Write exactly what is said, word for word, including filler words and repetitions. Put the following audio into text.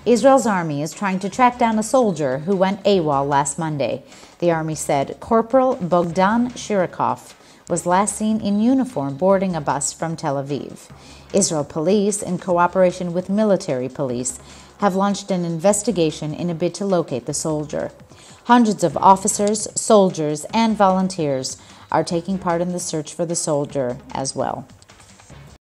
Israel's army is trying to track down a soldier who went AWOL last Monday. The army said Corporal Bogdan Shirokov was last seen in uniform boarding a bus from Tel Aviv. Israel police, in cooperation with military police, have launched an investigation in a bid to locate the soldier. Hundreds of officers, soldiers, and volunteers are taking part in the search for the soldier as well.